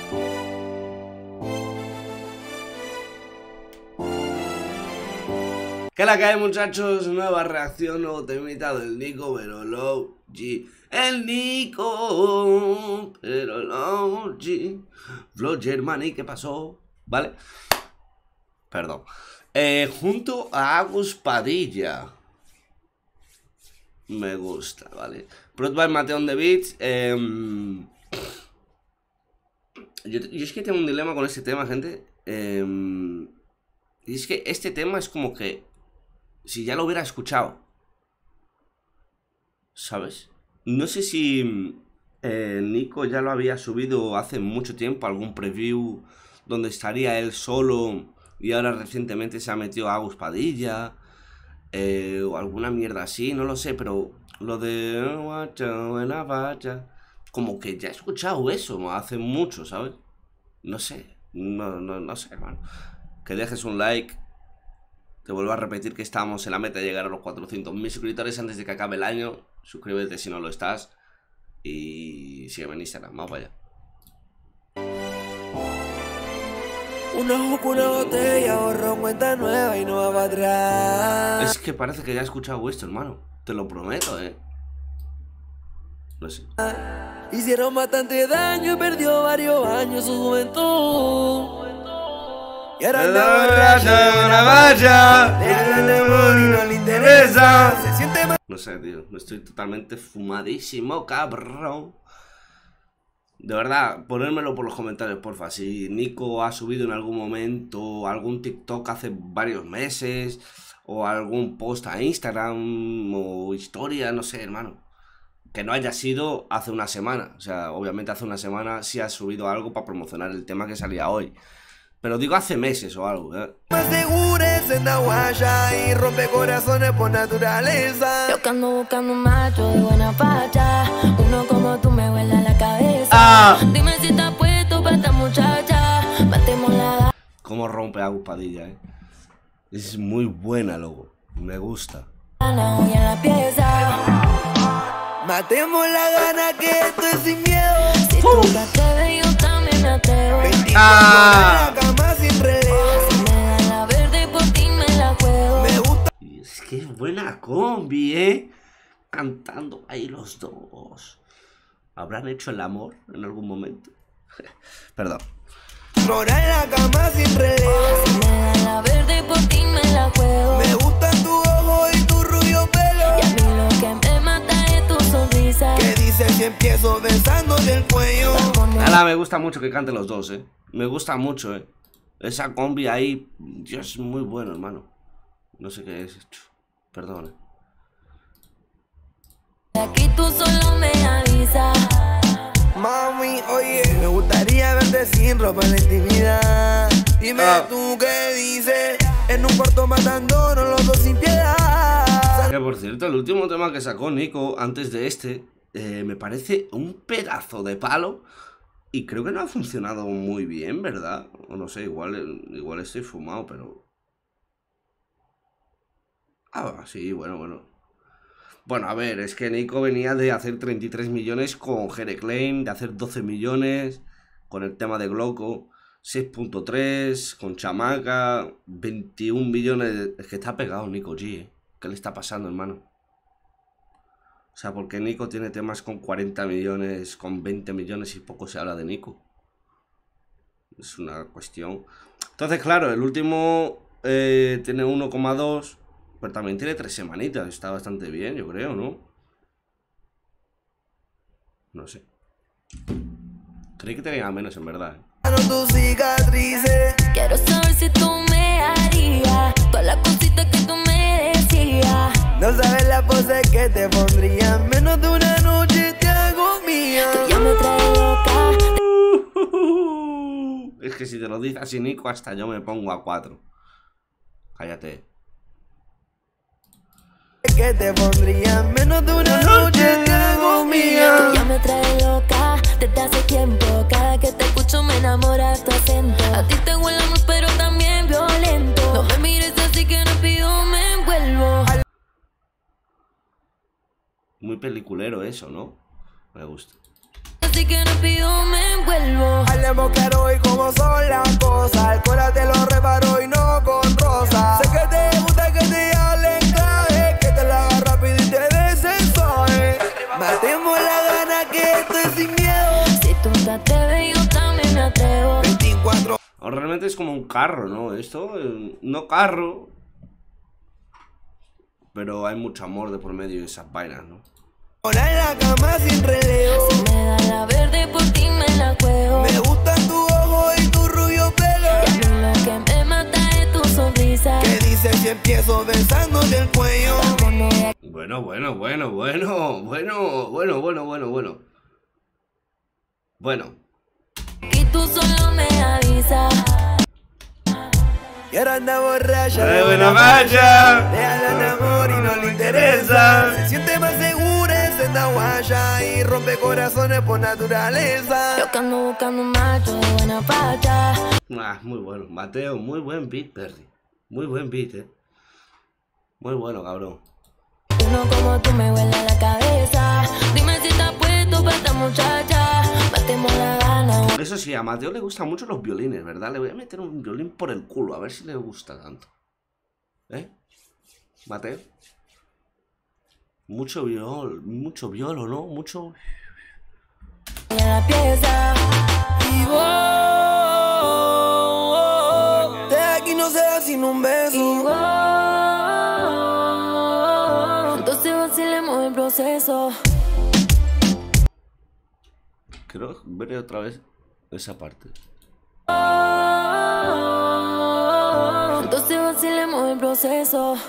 ¿Qué la que hay, muchachos? Nueva reacción, nuevo temita del Nico, pero low G. El Nico, pero low G. Flow Germany, ¿qué pasó? ¿Vale? Perdón. Junto a Agus Padilla. Me gusta, ¿vale? Prod by Mateo on the Beats. Yo es que tengo un dilema con este tema, gente. Y es que este tema es como que si ya lo hubiera escuchado, ¿sabes? No sé si Nico ya lo había subido hace mucho tiempo, algún preview donde estaría él solo y ahora recientemente se ha metido a Agus Padilla, o alguna mierda así, no lo sé, pero lo de como que ya he escuchado eso hace mucho, ¿sabes? No sé, no sé, hermano. Que dejes un like. Te vuelvo a repetir que estamos en la meta de llegar a los 400.000 suscriptores antes de que acabe el año. Suscríbete si no lo estás. Y sígueme en Instagram, vamos para allá. Un ojo con una botella, borrón, cuenta nueva y no va para atrás. Es que parece que ya he escuchado esto, hermano. Te lo prometo, No sé. Hicieron bastante daño y perdió varios años su juventud. Y ahora anda borracha, una valla. Déjala el amor y no le interesa. Se siente mal. No sé, tío. Estoy totalmente fumadísimo, cabrón. De verdad, ponérmelo por los comentarios, porfa. Si Nico ha subido en algún momento algún TikTok hace varios meses, o algún post a Instagram, o historia, no sé, hermano. Que no haya sido hace una semana. O sea, obviamente hace una semana sí ha subido algo para promocionar el tema que salía hoy. Pero digo hace meses o algo, Más segures en la guaya y rompe corazones por naturaleza. Yo que ando buscando un macho de buena facha, uno como tú me vuela la cabeza. Dime si estás puesto para esta muchacha. Batemos la... Cómo rompe Agus Padilla, Es muy buena, loco. Me gusta. Hoy en la pieza. Matemos la gana que esto es sin miedo. Si tú te atreves, yo también me atrevo. La cama sin relevo. Si me dan la verde, por ti me la juego. Me gusta. Y es que es buena combi, Cantando ahí los dos. ¿Habrán hecho el amor en algún momento? Perdón. Explorar en la cama sin relevo. Si me dan la verde, por ti me la juego. Me gustan tu ojo y tu rubio pelo. Y a mí lo que me mata es tu sonrisa. ¿Qué dices si empiezo besándote el cuello? Ahora me gusta mucho que canten los dos, Me gusta mucho, Esa combi ahí, Dios, es muy bueno, hermano. No sé qué es esto. Perdón, Aquí tú solo me avisas. Mami, oye, me gustaría verte sin ropa en la intimidad. Dime tú qué dices. En un cuarto matándonos los dos sin piedad. Que por cierto, el último tema que sacó Nico antes de este, me parece un pedazo de palo. Y creo que no ha funcionado muy bien, ¿verdad? O no sé, igual estoy fumado, pero... sí, bueno. Bueno, a ver, es que Nico venía de hacer 33 millones con Jere Klein, de hacer 12 millones con el tema de Gloco, 6.3 con Chamaca, 21 millones... Es que está pegado Nico G, ¿Qué le está pasando, hermano? O sea, porque Nico tiene temas con 40 millones, con 20 millones y poco se habla de Nico. Es una cuestión. Entonces, claro, el último tiene 1,2, pero también tiene 3 semanitas. Está bastante bien, yo creo, ¿no? No sé. Creí que tenía menos, en verdad. Tus cicatrices. Quiero saber si tú me harías todas las cositas que tú me decías. No sabes la pose que te pondría. Menos de una noche te hago mía. Tú ya me traes loca. Es que si te lo dice así Nico, hasta yo me pongo a 4. Cállate. Que te pondría. Menos de una noche te hago mía. Tú ya me traes loca desde hace tiempo. Cada que te escucho me enamora tu acento. A ti te huelamos pero también violento. No me mires así que rápido me envuelvo. Muy peliculero eso, ¿no? Me gusta. Así que rápido me envuelvo. tenemos claro y cómo son las cosas. El corazón te lo reparo y no con rosas. Sé que te gusta que te hablen clave, que te la haga rápido y te des el suave. Matemos la gana que estoy sin miedo. Si tú te atreves, yo también me atrevo. 24. O realmente es como un carro, ¿no? Esto, no carro, pero hay mucho amor de por medio de esas vainas, ¿no? Ahora en la cama sin relevo. Si me da la verde, por ti me la juego. Me gustan tu ojo y tu rubio pelo. Y a mí lo que me mata es tu sonrisa. ¿Qué dices si empiezo besándote el cuello? Vámonos de aquí. Bueno. Y tú solo me avisas. Y ahora anda borracha ¡De buena falla! Le hablan de amor y no le interesa. Se siente más segura en senda guaya y rompe corazones por naturaleza. Yo que ando buscando un macho de buena facha. Muy bueno, Mateo, muy buen beat, Perry. Muy buen beat, muy bueno, cabrón. Uno como tú me huele la cabeza. Dime si estás puesto para esta muchacha. Matemos la gana. Eso sí, a Mateo le gustan mucho los violines, ¿verdad? Le voy a meter un violín por el culo, a ver si le gusta tanto. Mateo. Mucho violo, ¿no? Mucho... En la pieza. Y vos, de aquí no se va sin un beso. Entonces vacilemos el proceso. Creo veré otra vez esa parte. Entonces vacilemos el proceso.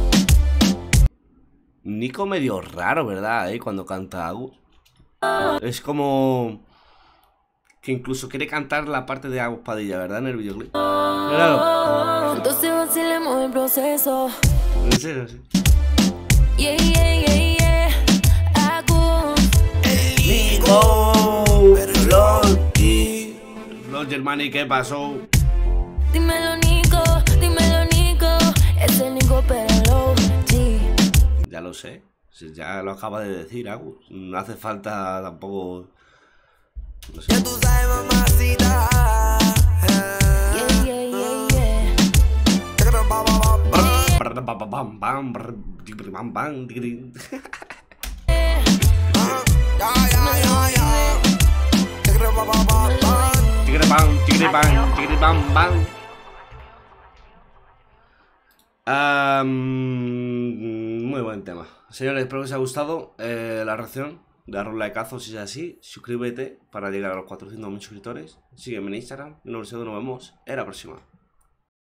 Nico medio raro, ¿verdad? Cuando canta Agus. Es como... que incluso quiere cantar la parte de Agus Padilla, ¿verdad? En el videoclip. Claro. Entonces vacilemos el proceso. En serio, sí. Yeah, yeah, yeah, yeah. Agus. Nico. Los Germani, ¿qué pasó? Dímelo, Nico. Es el Nico, pero low. Sí. Ya lo sé. Si ya lo acaba de decir, Agus. No hace falta tampoco... No sé. Ya tú sabes, mamacita. Yeah, yeah, yeah, yeah. Muy buen tema. Señores, espero que os haya gustado la reacción. Darle un likeazo si es así. Suscríbete para llegar a los 400.000 suscriptores. Sígueme en Instagram. Y nos vemos en la próxima.